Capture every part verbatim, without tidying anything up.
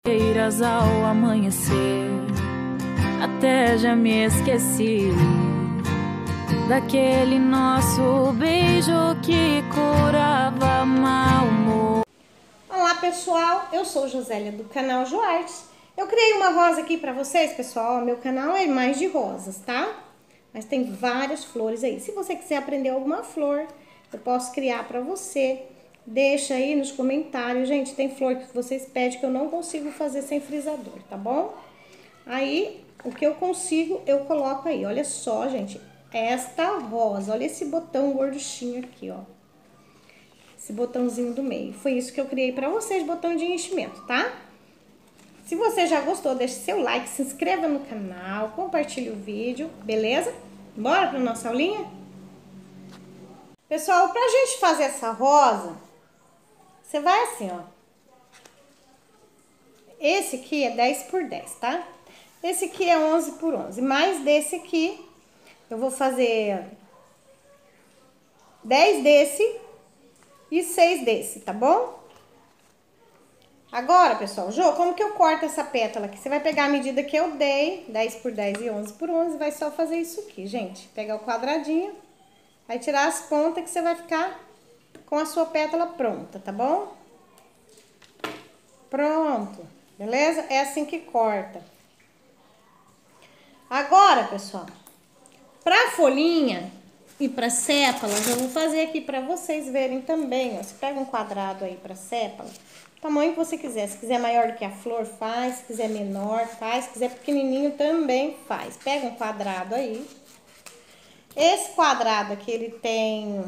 Ao amanhecer, até já me esqueci daquele nosso beijo que curava mau humor. Olá pessoal, eu sou Josélia do canal Joartes. Eu criei uma rosa aqui pra vocês, pessoal. Meu canal é mais de rosas, tá? Mas tem várias flores aí. Se você quiser aprender alguma flor, eu posso criar pra você. Deixa aí nos comentários. Gente, tem flor que vocês pedem que eu não consigo fazer sem frisador, tá bom? Aí, o que eu consigo, eu coloco aí. Olha só, gente, esta rosa. Olha esse botão gorduchinho aqui, ó. Esse botãozinho do meio. Foi isso que eu criei pra vocês, botão de enchimento, tá? Se você já gostou, deixe seu like, se inscreva no canal, compartilhe o vídeo, beleza? Bora pra nossa aulinha? Pessoal, pra gente fazer essa rosa, você vai assim, ó. Esse aqui é dez por dez, tá? Esse aqui é onze por onze. Mais desse aqui, eu vou fazer dez desse e seis desse, tá bom? Agora, pessoal, Jô, como que eu corto essa pétala aqui? Você vai pegar a medida que eu dei, dez por dez e onze por onze, vai só fazer isso aqui, gente. Pegar o quadradinho, vai tirar as pontas que você vai ficar com a sua pétala pronta, tá bom? Pronto, beleza? É assim que corta. Agora, pessoal, pra folhinha e pra sépalas, eu vou fazer aqui pra vocês verem também, ó. Você pega um quadrado aí pra sépala, o tamanho que você quiser. Se quiser maior do que a flor, faz. Se quiser menor, faz. Se quiser pequenininho, também faz. Pega um quadrado aí. Esse quadrado aqui, ele tem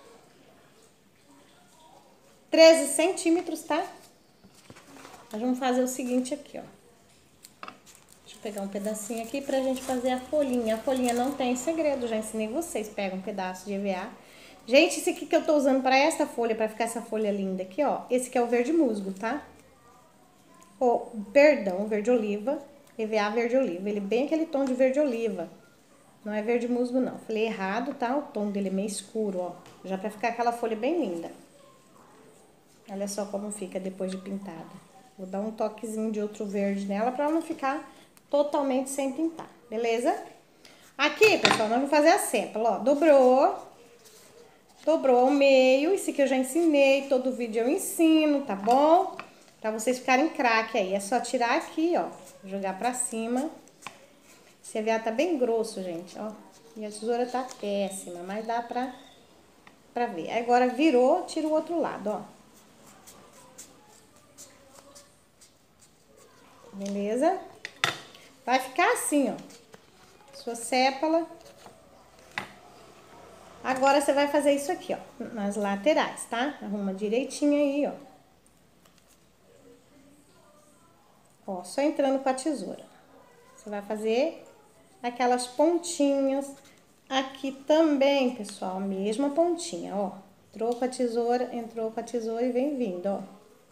treze centímetros, tá? Nós vamos fazer o seguinte aqui, ó. Deixa eu pegar um pedacinho aqui pra gente fazer a folhinha. A folhinha não tem segredo, já ensinei vocês. Pega um pedaço de E V A. Gente, esse aqui que eu tô usando pra essa folha, pra ficar essa folha linda aqui, ó. Esse aqui é o verde musgo, tá? Oh, perdão, verde oliva. E V A verde oliva. Ele é bem aquele tom de verde oliva. Não é verde musgo, não. Falei errado, tá? O tom dele é meio escuro, ó. Já pra ficar aquela folha bem linda. Olha só como fica depois de pintada. Vou dar um toquezinho de outro verde nela pra ela não ficar totalmente sem pintar, beleza? Aqui, pessoal, nós vamos fazer a sépala, ó. Dobrou. Dobrou ao meio. Isso aqui eu já ensinei. Todo vídeo eu ensino, tá bom? Pra vocês ficarem craque aí. É só tirar aqui, ó. Jogar pra cima. Esse E V A tá bem grosso, gente, ó. E a tesoura tá péssima, mas dá pra, pra ver. Agora virou, tira o outro lado, ó. Beleza? Vai ficar assim, ó. Sua sépala. Agora você vai fazer isso aqui, ó. Nas laterais, tá? Arruma direitinho aí, ó. Ó, só entrando com a tesoura. Você vai fazer aquelas pontinhas. Aqui também, pessoal, a mesma pontinha, ó. Entrou com a tesoura, entrou com a tesoura e vem vindo, ó.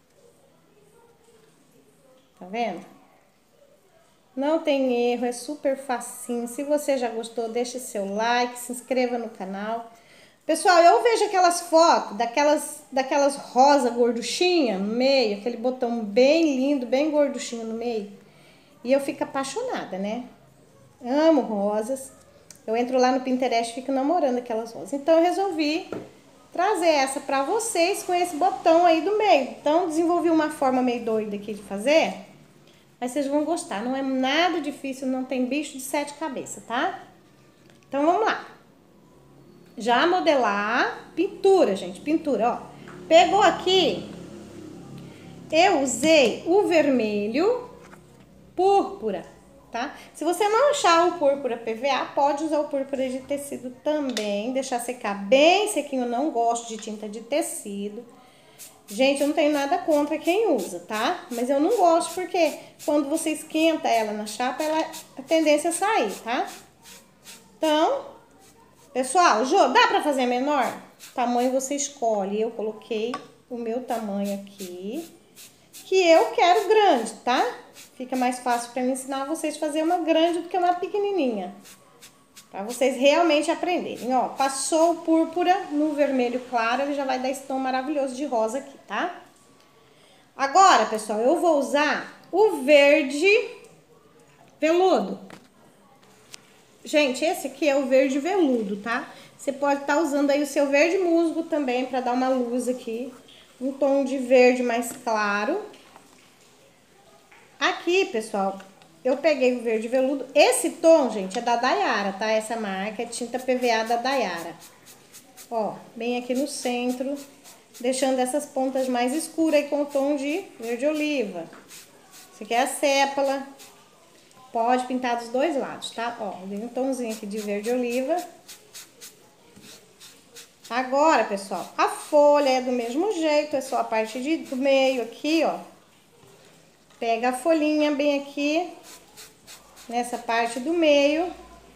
Tá vendo? Não tem erro, é super facinho. Se você já gostou, deixe seu like, se inscreva no canal. Pessoal, eu vejo aquelas fotos daquelas, daquelas rosa gorduchinha no meio, aquele botão bem lindo, bem gorduchinho no meio. E eu fico apaixonada, né? Amo rosas. Eu entro lá no Pinterest e fico namorando aquelas rosas. Então eu resolvi trazer essa pra vocês com esse botão aí do meio. Então desenvolvi uma forma meio doida aqui de fazer. Mas vocês vão gostar, não é nada difícil, não tem bicho de sete cabeças, tá? Então vamos lá. Já modelar, pintura, gente, pintura, ó. Pegou aqui, eu usei o vermelho púrpura, tá? Se você não achar o púrpura P V A, pode usar o púrpura de tecido também, deixar secar bem sequinho, eu não gosto de tinta de tecido. Gente, eu não tenho nada contra quem usa, tá? Mas eu não gosto porque quando você esquenta ela na chapa, ela a tendência é sair, tá? Então, pessoal, Jô, dá pra fazer menor? Tamanho você escolhe. Eu coloquei o meu tamanho aqui, que eu quero grande, tá? Fica mais fácil pra mim ensinar vocês a fazer uma grande do que uma pequenininha. Pra vocês realmente aprenderem, ó. Passou o púrpura no vermelho claro, ele já vai dar esse tom maravilhoso de rosa aqui, tá? Agora, pessoal, eu vou usar o verde veludo. Gente, esse aqui é o verde veludo, tá? Você pode estar usando aí o seu verde musgo também para dar uma luz aqui. Um tom de verde mais claro. Aqui, pessoal, eu peguei o verde veludo. Esse tom, gente, é da Daiara, tá? Essa marca é tinta P V A da Daiara. Ó, bem aqui no centro, deixando essas pontas mais escuras aí com o tom de verde oliva. Esse aqui é a sépala. Pode pintar dos dois lados, tá? Ó, dei um tomzinho aqui de verde oliva. Agora, pessoal, a folha é do mesmo jeito, é só a parte de, do meio aqui, ó. Pega a folhinha bem aqui, nessa parte do meio.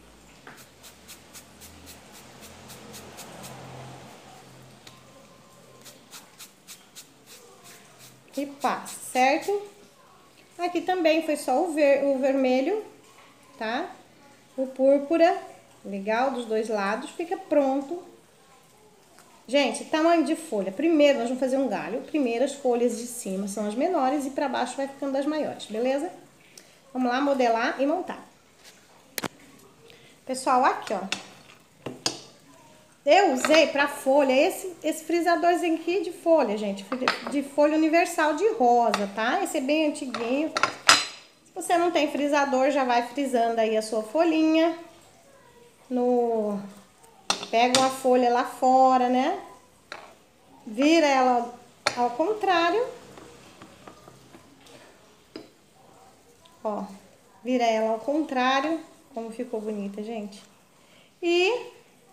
E passa, certo? Aqui também foi só o, ver, o vermelho, tá? O púrpura, legal, dos dois lados, fica pronto. Gente, tamanho de folha. Primeiro, nós vamos fazer um galho. Primeiro, as folhas de cima são as menores e para baixo vai ficando as maiores, beleza? Vamos lá modelar e montar. Pessoal, aqui, ó. Eu usei para folha esse, esse frisadorzinho aqui de folha, gente. De folha universal de rosa, tá? Esse é bem antiguinho. Se você não tem frisador, já vai frisando aí a sua folhinha. No... Pega uma folha lá fora, né? Vira ela ao contrário. Ó, vira ela ao contrário. Como ficou bonita, gente. E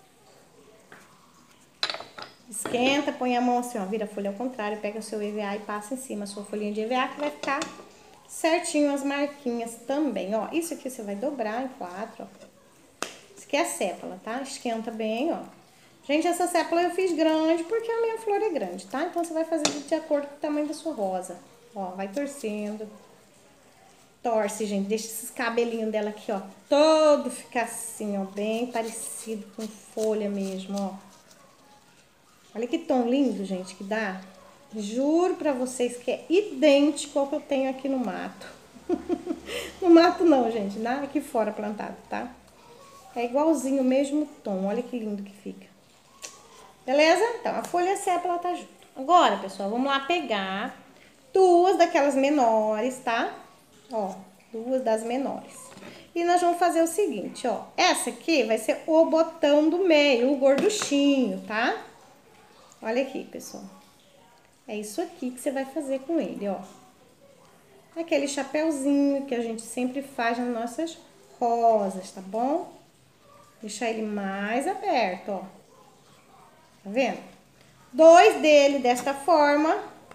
esquenta, põe a mão assim, ó, vira a folha ao contrário, pega o seu E V A e passa em cima a sua folhinha de E V A, que vai ficar certinho as marquinhas também, ó. Isso aqui você vai dobrar em quatro, ó. Isso aqui é a sépala, tá? Esquenta bem, ó. Gente, essa sépala eu fiz grande porque a minha flor é grande, tá? Então você vai fazer de acordo com o tamanho da sua rosa. Ó, vai torcendo. Torce, gente. Deixa esses cabelinhos dela aqui, ó, todo ficar assim, ó, bem parecido com folha mesmo, ó. Olha que tom lindo, gente, que dá. Juro pra vocês que é idêntico ao que eu tenho aqui no mato. No mato não, gente, lá aqui fora plantado, tá? É igualzinho o mesmo tom, olha que lindo que fica. Beleza? Então, a folha sépala tá junto. Agora, pessoal, vamos lá pegar duas daquelas menores, tá? Ó, duas das menores. E nós vamos fazer o seguinte, ó. Essa aqui vai ser o botão do meio, o gorduchinho, tá? Olha aqui, pessoal. É isso aqui que você vai fazer com ele, ó. Aquele chapéuzinho que a gente sempre faz nas nossas rosas, tá bom? Deixar ele mais aberto, ó. Tá vendo? Dois dele desta forma.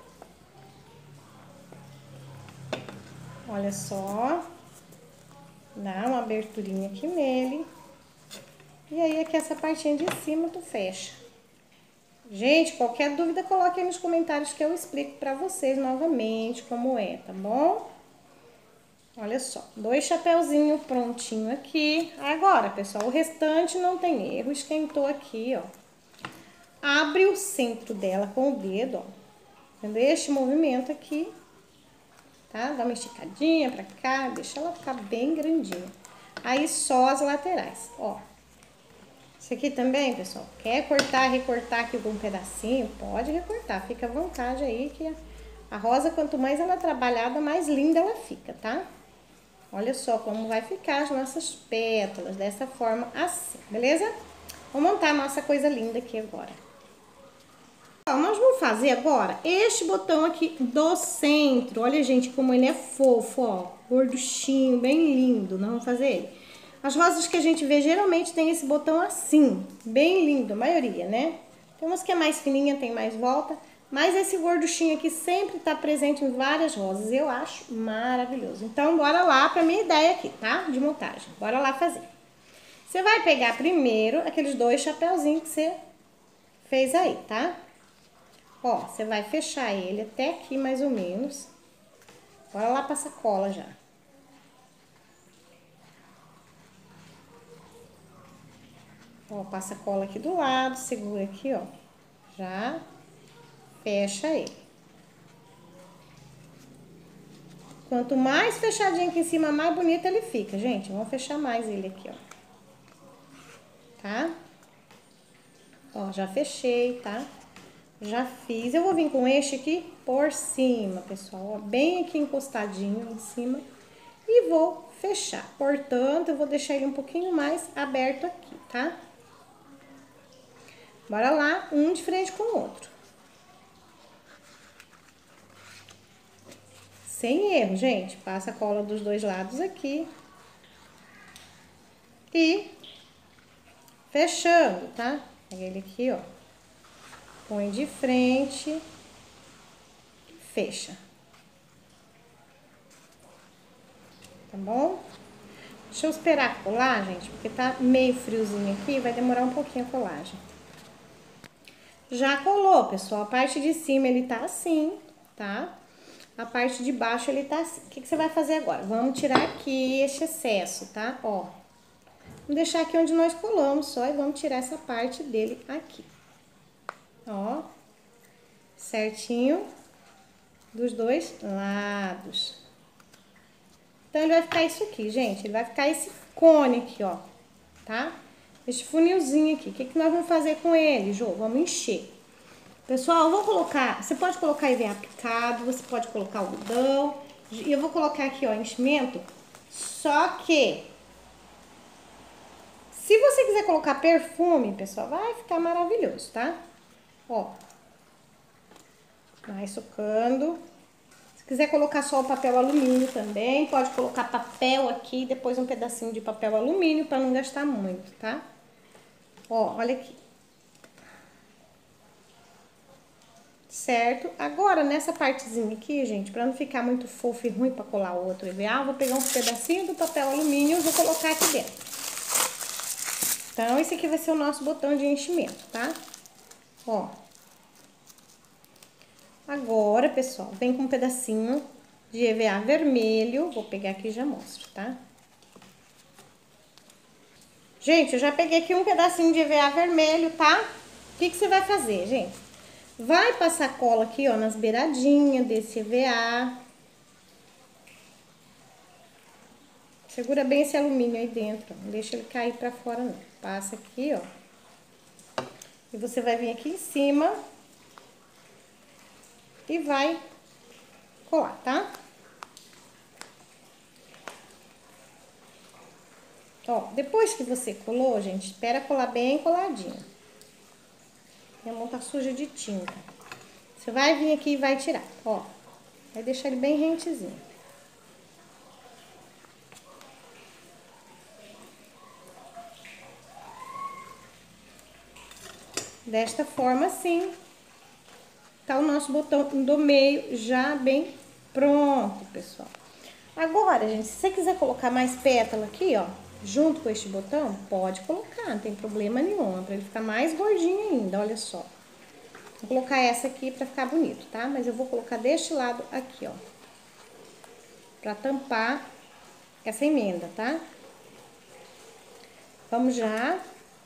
Olha só. Dá uma aberturinha aqui nele. E aí, aqui essa partinha de cima tu fecha. Gente, qualquer dúvida, coloque aí nos comentários que eu explico pra vocês novamente como é, tá bom? Olha só, dois chapéuzinhos prontinho aqui. Agora, pessoal, o restante não tem erro, esquentou aqui, ó. Abre o centro dela com o dedo, ó. Fazendo este movimento aqui, tá? Dá uma esticadinha pra cá, deixa ela ficar bem grandinha. Aí só as laterais, ó. Esse aqui também, pessoal, quer cortar, recortar aqui com um pedacinho, pode recortar, fica à vontade aí, que a rosa, quanto mais ela é trabalhada, mais linda ela fica, tá? Olha só como vai ficar as nossas pétalas, dessa forma assim, beleza? Vamos montar a nossa coisa linda aqui agora. Ó, nós vamos fazer agora este botão aqui do centro, olha, gente, como ele é fofo, ó, gorduchinho, bem lindo, nós vamos fazer ele. As rosas que a gente vê geralmente tem esse botão assim, bem lindo, a maioria, né? Tem umas que é mais fininha, tem mais volta, mas esse gorduchinho aqui sempre tá presente em várias rosas, eu acho maravilhoso. Então, bora lá pra minha ideia aqui, tá? De montagem, bora lá fazer. Você vai pegar primeiro aqueles dois chapéuzinhos que você fez aí, tá? Ó, você vai fechar ele até aqui mais ou menos. Bora lá pra sacola já. Ó, passa a cola aqui do lado, segura aqui, ó. Já fecha ele. Quanto mais fechadinho aqui em cima, mais bonito ele fica, gente. Vamos fechar mais ele aqui, ó. Tá? Ó, já fechei, tá? Já fiz. Eu vou vir com este aqui por cima, pessoal. Ó, bem aqui encostadinho em cima. E vou fechar. Portanto, eu vou deixar ele um pouquinho mais aberto aqui, tá? Bora lá, um de frente com o outro. Sem erro, gente. Passa a cola dos dois lados aqui. E fechando, tá? Pega ele aqui, ó. Põe de frente. Fecha. Tá bom? Deixa eu esperar colar, gente, porque tá meio friozinho aqui, vai demorar um pouquinho a colagem. Já colou, pessoal. A parte de cima ele tá assim, tá? A parte de baixo ele tá assim. O que que você vai fazer agora? Vamos tirar aqui este excesso, tá? Ó. Vamos deixar aqui onde nós colamos só e vamos tirar essa parte dele aqui. Ó. Certinho. Dos dois lados. Então, ele vai ficar isso aqui, gente. Ele vai ficar esse cone aqui, ó. Tá? Esse funilzinho aqui. O que que nós vamos fazer com ele, Jô? Vamos encher. Pessoal, eu vou colocar... Você pode colocar E V A picado, você pode colocar algodão. E eu vou colocar aqui, ó, enchimento. Só que... Se você quiser colocar perfume, pessoal, vai ficar maravilhoso, tá? Ó. Vai socando. Se quiser colocar só o papel alumínio também, pode colocar papel aqui, depois um pedacinho de papel alumínio para não gastar muito, tá? Ó, olha aqui. Certo? Agora, nessa partezinha aqui, gente, para não ficar muito fofo e ruim para colar o outro E V A, eu vou pegar um pedacinho do papel alumínio e vou colocar aqui dentro. Então, esse aqui vai ser o nosso botão de enchimento, tá? Ó. Agora, pessoal, vem com um pedacinho de E V A vermelho. Vou pegar aqui e já mostro, tá? Gente, eu já peguei aqui um pedacinho de E V A vermelho, tá? O que que você vai fazer, gente? Vai passar cola aqui, ó, nas beiradinhas desse E V A. Segura bem esse alumínio aí dentro, não deixa ele cair pra fora, não. Passa aqui, ó. E você vai vir aqui em cima e vai colar, tá? Ó, depois que você colou, gente, espera colar bem coladinho. Minha mão tá suja de tinta. Você vai vir aqui e vai tirar, ó. Vai deixar ele bem rentezinho. Desta forma, assim, tá o nosso botão do meio já bem pronto, pessoal. Agora, gente, se você quiser colocar mais pétala aqui, ó, junto com este botão, pode colocar, não tem problema nenhum, pra ele ficar mais gordinho ainda, olha só. Vou colocar essa aqui pra ficar bonito, tá? Mas eu vou colocar deste lado aqui, ó, pra tampar essa emenda, tá? Vamos já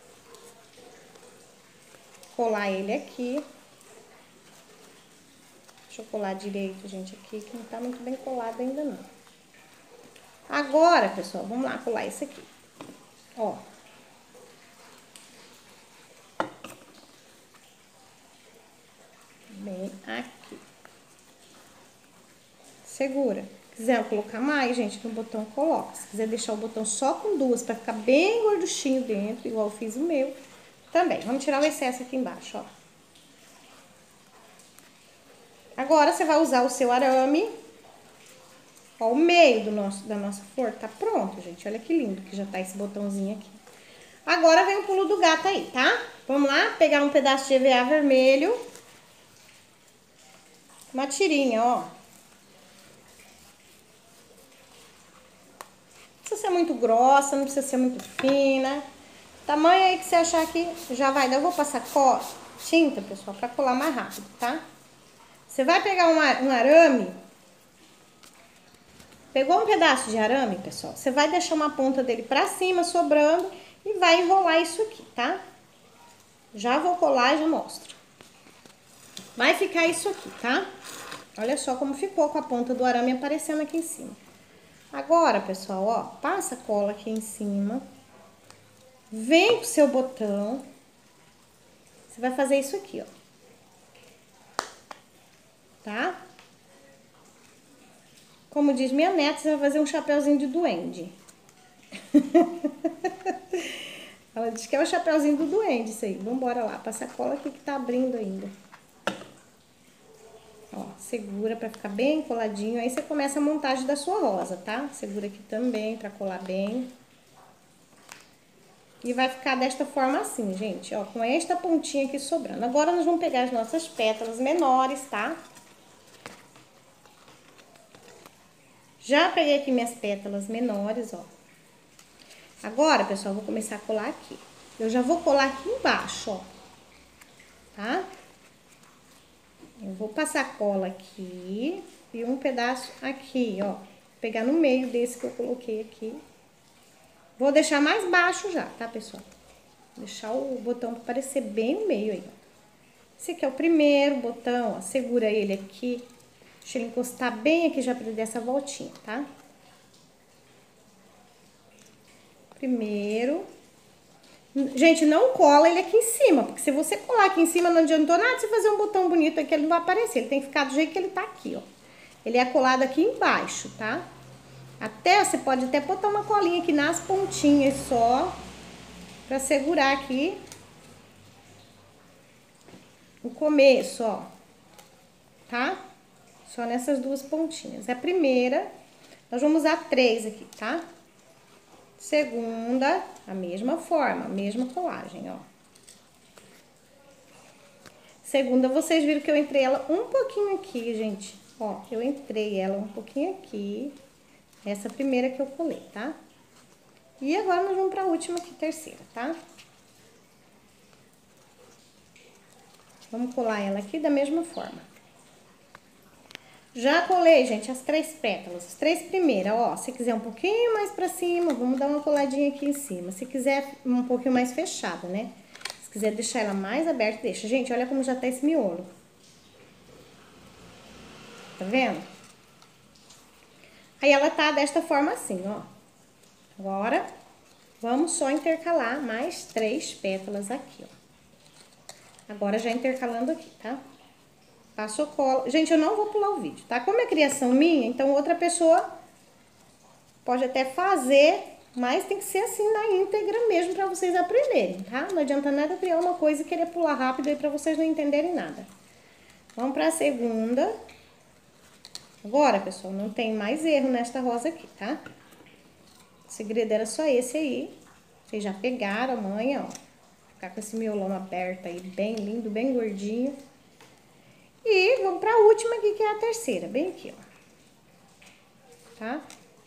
colar ele aqui. Deixa eu colar direito, gente, aqui, que não tá muito bem colado ainda, não. Agora, pessoal, vamos lá colar esse aqui. Ó. Bem aqui. Segura. Quiser colocar mais, gente, no botão, coloca. Se quiser deixar o botão só com duas, pra ficar bem gorduchinho dentro, igual eu fiz o meu, também. Vamos tirar o excesso aqui embaixo, ó. Agora, você vai usar o seu arame. Ó, o meio do nosso, da nossa flor tá pronto, gente. Olha que lindo que já tá esse botãozinho aqui. Agora, vem o pulo do gato aí, tá? Vamos lá, pegar um pedaço de E V A vermelho. Uma tirinha, ó. Não precisa ser muito grossa, não precisa ser muito fina. Tamanho aí que você achar que já vai dar. Eu vou passar có, tinta, pessoal, pra colar mais rápido, tá? Você vai pegar um, um arame. Pegou um pedaço de arame, pessoal? Você vai deixar uma ponta dele pra cima, sobrando, e vai enrolar isso aqui, tá? Já vou colar e já mostro. Vai ficar isso aqui, tá? Olha só como ficou com a ponta do arame aparecendo aqui em cima. Agora, pessoal, ó, passa a cola aqui em cima. Vem com o seu botão. Você vai fazer isso aqui, ó. Tá? Como diz minha neta, você vai fazer um chapeuzinho de duende. Ela diz que é o chapeuzinho do duende, isso aí. Vambora lá, passa a cola aqui que tá abrindo ainda. Ó, segura pra ficar bem coladinho. Aí você começa a montagem da sua rosa, tá? Segura aqui também pra colar bem. E vai ficar desta forma assim, gente, ó, com esta pontinha aqui sobrando. Agora nós vamos pegar as nossas pétalas menores, tá? Já peguei aqui minhas pétalas menores, ó. Agora, pessoal, eu vou começar a colar aqui. Eu já vou colar aqui embaixo, ó. Tá? Eu vou passar cola aqui e um pedaço aqui, ó. Vou pegar no meio desse que eu coloquei aqui. Vou deixar mais baixo já, tá, pessoal? Vou deixar o botão aparecer bem no meio aí, ó. Esse aqui é o primeiro botão, ó. Segura ele aqui. Deixa ele encostar bem aqui já pra ele dar essa voltinha, tá? Primeiro. Gente, não cola ele aqui em cima, porque se você colar aqui em cima não adiantou nada você fazer um botão bonito aqui, ele não vai aparecer. Ele tem que ficar do jeito que ele tá aqui, ó. Ele é colado aqui embaixo, tá? Até, você pode até botar uma colinha aqui nas pontinhas só, pra segurar aqui o começo, ó. Tá? Só nessas duas pontinhas. A primeira, nós vamos usar três aqui, tá? Segunda, a mesma forma, a mesma colagem, ó. Segunda, vocês viram que eu entrei ela um pouquinho aqui, gente. Ó, eu entrei ela um pouquinho aqui. Essa primeira que eu colei, tá? E agora nós vamos pra última aqui, terceira, tá? Vamos colar ela aqui da mesma forma. Já colei, gente, as três pétalas, as três primeiras, ó. Se quiser um pouquinho mais pra cima, vamos dar uma coladinha aqui em cima. Se quiser um pouquinho mais fechada, né? Se quiser deixar ela mais aberta, deixa. Gente, olha como já tá esse miolo. Tá vendo? Aí ela tá desta forma assim, ó. Agora, vamos só intercalar mais três pétalas aqui, ó. Agora já intercalando aqui, tá? Passo cola. Gente, eu não vou pular o vídeo, tá? Como é criação minha, então outra pessoa pode até fazer, mas tem que ser assim na íntegra mesmo pra vocês aprenderem, tá? Não adianta nada criar uma coisa e querer pular rápido aí pra vocês não entenderem nada. Vamos pra segunda. Agora, pessoal, não tem mais erro nesta rosa aqui, tá? O segredo era só esse aí. Vocês já pegaram a manha, ó. Ficar com esse miolão aberto aí, bem lindo, bem gordinho. E vamos pra última aqui, que é a terceira, bem aqui, ó. Tá?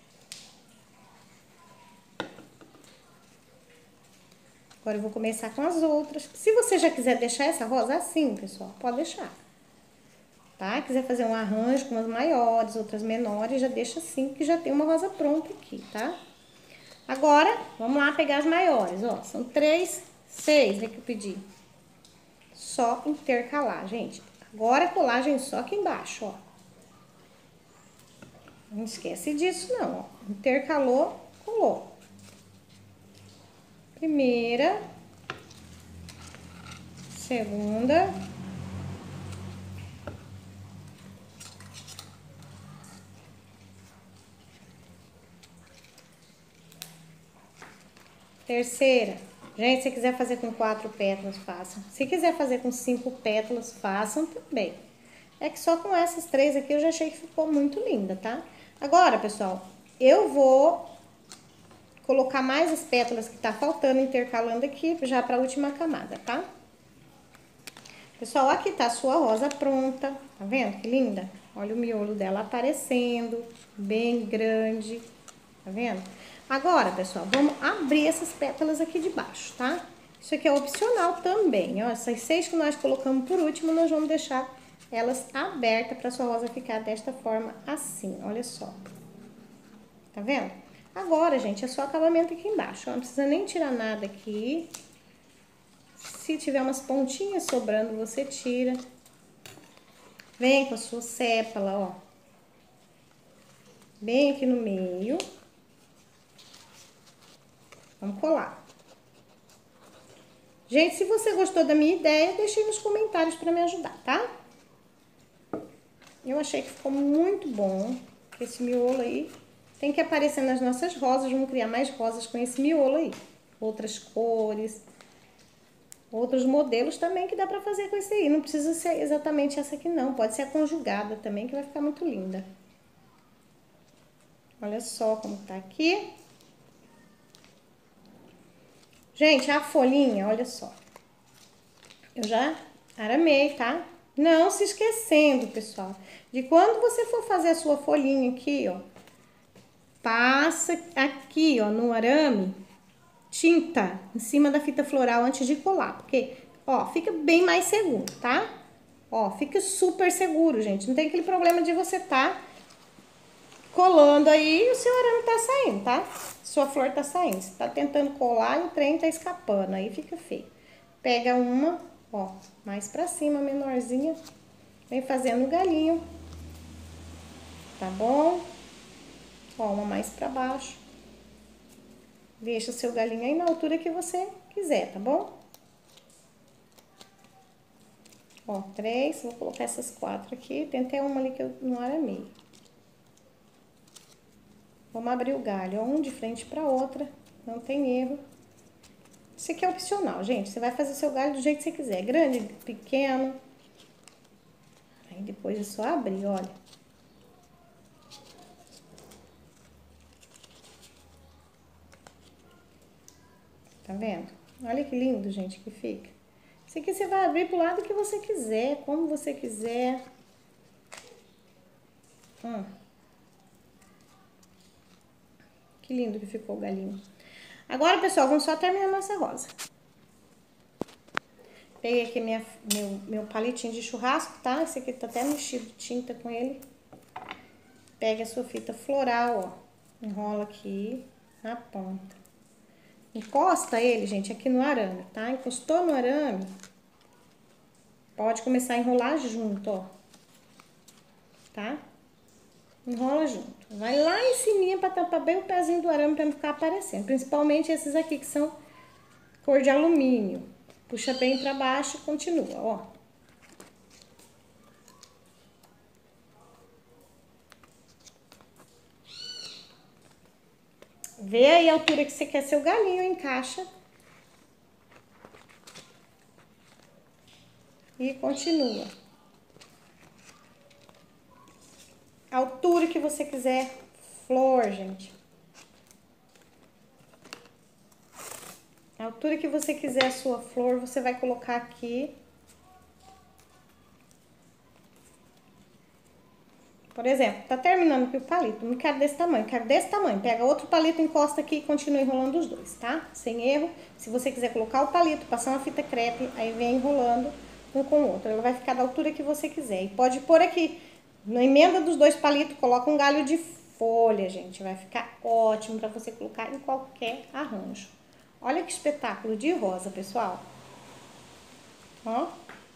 Agora eu vou começar com as outras. Se você já quiser deixar essa rosa assim, pessoal, pode deixar. Tá? Quiser fazer um arranjo com as maiores, outras menores, já deixa assim, que já tem uma rosa pronta aqui, tá? Agora, vamos lá pegar as maiores, ó. São três, seis, né, que eu pedi. Só intercalar, gente. Agora, a colagem só aqui embaixo, ó. Não esquece disso, não, ó. Intercalou, colou. Primeira. Segunda. Terceira. Gente, se quiser fazer com quatro pétalas, façam. Se quiser fazer com cinco pétalas, façam também. É que só com essas três aqui eu já achei que ficou muito linda, tá? Agora, pessoal, eu vou colocar mais as pétalas que tá faltando, intercalando aqui, já pra última camada, tá? Pessoal, aqui tá a sua rosa pronta, tá vendo que linda? Olha o miolo dela aparecendo, bem grande, tá vendo? Agora, pessoal, vamos abrir essas pétalas aqui de baixo, tá? Isso aqui é opcional também, ó. Essas seis que nós colocamos por último, nós vamos deixar elas abertas pra sua rosa ficar desta forma assim, olha só. Tá vendo? Agora, gente, é só acabamento aqui embaixo, ó. Não precisa nem tirar nada aqui. Se tiver umas pontinhas sobrando, você tira. Vem com a sua sépala, ó. Bem aqui no meio. Vamos colar. Gente, se você gostou da minha ideia, deixe aí nos comentários para me ajudar, tá? Eu achei que ficou muito bom. Esse miolo aí tem que aparecer nas nossas rosas. Vamos criar mais rosas com esse miolo aí. Outras cores. Outros modelos também que dá pra fazer com esse aí. Não precisa ser exatamente essa aqui não. Pode ser a conjugada também, que vai ficar muito linda. Olha só como tá aqui. Gente, a folhinha, olha só. Eu já aramei, tá? Não se esquecendo, pessoal, de quando você for fazer a sua folhinha aqui, ó. Passa aqui, ó, no arame, tinta em cima da fita floral antes de colar. Porque, ó, fica bem mais seguro, tá? Ó, fica super seguro, gente. Não tem aquele problema de você tá colando aí e o seu arame tá saindo, tá? Sua flor tá saindo. Você tá tentando colar e o trem tá escapando. Aí fica feio. Pega uma, ó, mais pra cima, menorzinha. Vem fazendo o galinho. Tá bom? Ó, uma mais pra baixo. Deixa o seu galinho aí na altura que você quiser, tá bom? Ó, três. Vou colocar essas quatro aqui. Tem até uma ali que eu não aramei. Vamos abrir o galho, ó, um de frente pra outra. Não tem erro. Isso aqui é opcional, gente. Você vai fazer seu galho do jeito que você quiser. Grande, pequeno. Aí depois é só abrir, olha. Tá vendo? Olha que lindo, gente, que fica. Isso aqui você vai abrir pro lado que você quiser, como você quiser. Hum. Que lindo que ficou o galinho. Agora, pessoal, vamos só terminar nossa rosa. Peguei aqui minha, meu, meu palitinho de churrasco, tá? Esse aqui tá até mexido de tinta com ele. Pega a sua fita floral, ó. Enrola aqui na ponta. Encosta ele, gente, aqui no arame, tá? Encostou no arame, pode começar a enrolar junto, ó. Tá? Enrola junto. Vai lá em cima pra tampar bem o pezinho do arame pra não ficar aparecendo. Principalmente esses aqui que são cor de alumínio. Puxa bem pra baixo e continua, ó. Vê aí a altura que você quer seu galinho, encaixa. E continua. A altura que você quiser, flor, gente. A altura que você quiser a sua flor, você vai colocar aqui. Por exemplo, tá terminando aqui o palito, não quero desse tamanho, quero desse tamanho. Pega outro palito, encosta aqui e continua enrolando os dois, tá? Sem erro. Se você quiser colocar o palito, passar uma fita crepe, aí vem enrolando um com o outro. Ela vai ficar da altura que você quiser. E pode pôr aqui, na emenda dos dois palitos, coloca um galho de folha, gente. Vai ficar ótimo pra você colocar em qualquer arranjo. Olha que espetáculo de rosa, pessoal. Ó.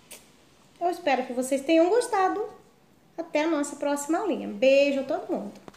Eu espero que vocês tenham gostado. Até a nossa próxima aulinha. Beijo a todo mundo!